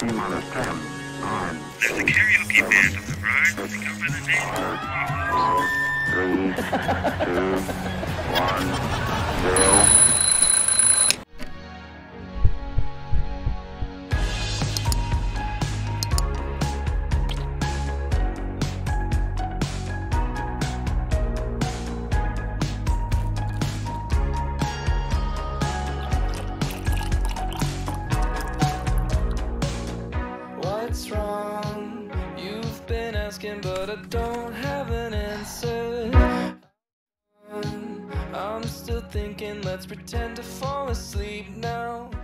There's a karaoke band on the ride. They go by the name of 3, 2, 1, 0. What's wrong? You've been asking, but I don't have an answer. I'm still thinking, let's pretend to fall asleep now.